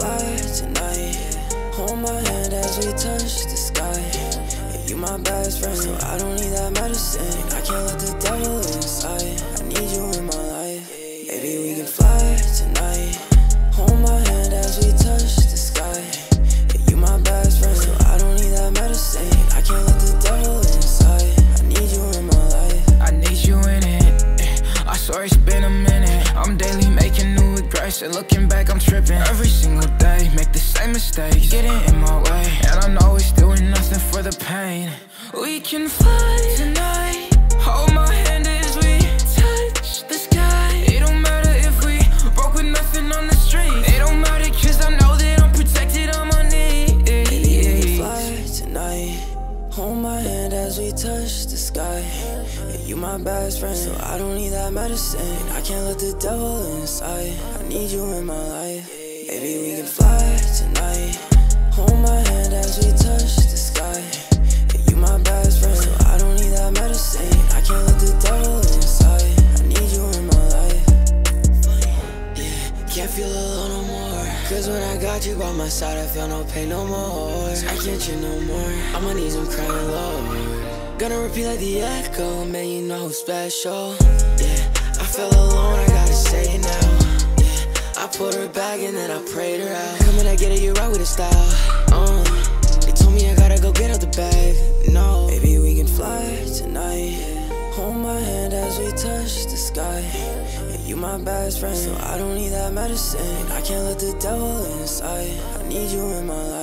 fly tonight. Hold my hand as we touch the sky. Yeah, you my best friend, so I don't need that medicine. I can't let the devil inside. I need you in my life. Maybe we can fly tonight. Hold my hand as we touch the sky. Yeah, you my best friend, so I don't need that medicine. I can't let the devil inside. I need you in my life. I need you in it. I swear it's been a minute. I'm daily making new regrets, and looking back I'm tripping. Every single day, make the same mistakes, getting in my way, and I know it's doing nothing for the pain. We can fly tonight. Hold my hand as we touch the sky. It don't matter if we broke with nothing on the street. It don't matter, cause I know that I'm protected on my knees. Maybe we can fly tonight. Hold my hand as we touch the sky. Yeah, you my best friend, so I don't need that medicine. I can't let the devil inside. I need you in my life. Maybe we can fly tonight. Hold my hand as we touch the sky. Yeah, you my best friend, so I don't need that medicine. I can't let the devil inside. I need you in my life. Yeah, can't feel alone no more. Cause when I got you by my side, I feel no pain no more. I can't chill no more. On my knees, I'm crying low. Gonna repeat like the echo, man, you know who's special. Yeah, I feel alone, I gotta say it now. I put her back and then I prayed her out. Coming, I get it, you're right with the style. They told me I gotta go get out the bag. No, maybe we can fly tonight. Hold my hand as we touch the sky. Yeah, you my best friend, so I don't need that medicine. I can't let the devil inside. I need you in my life.